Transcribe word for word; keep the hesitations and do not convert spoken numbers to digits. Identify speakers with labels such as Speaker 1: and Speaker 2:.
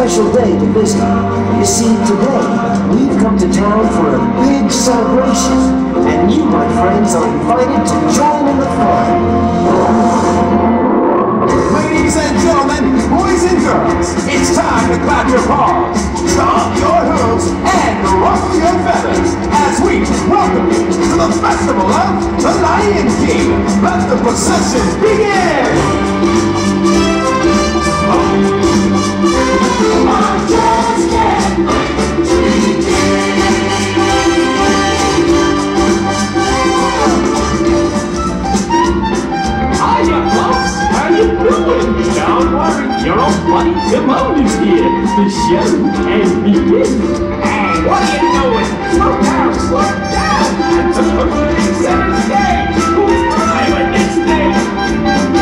Speaker 1: special day to visit. You see, today, we've come to town for a big celebration, and you, my friends, are invited to join in the fun.
Speaker 2: Ladies and gentlemen, boys and girls, it's time to clap your paws, stomp your hooves, and ruffle your feathers as we welcome you to the Festival of the Lion King. Let the procession begin! I just can't wait to begin.
Speaker 3: Hiya, folks! How you doing? Don't worry, your old buddy Timon is here. The show can begin. Hey, what are you doing? Slow down, slow down! I'm supposed to be center stage. Who's driving this thing?